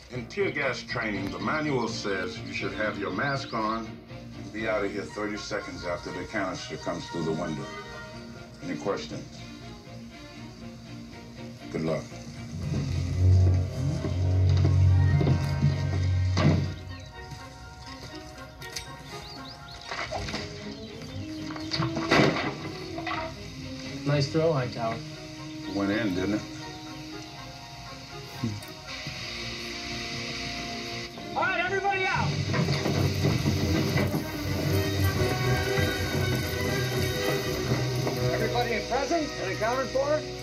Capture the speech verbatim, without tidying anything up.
In tear gas training, the manual says you should have your mask on and be out of here thirty seconds after the canister comes through the window. Any questions? Good luck. Nice throw, Hightower. Went in, didn't it? All right, everybody out! Everybody present and accounted for?